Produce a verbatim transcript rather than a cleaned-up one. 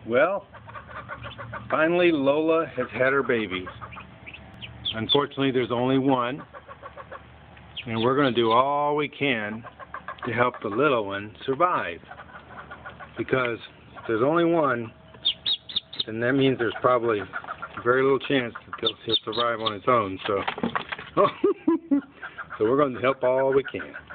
Well, finally Lola has had her babies. Unfortunately, there's only one, and we're going to do all we can to help the little one survive. Because if there's only one, then that means there's probably very little chance that he'll survive on his own. So, so we're going to help all we can.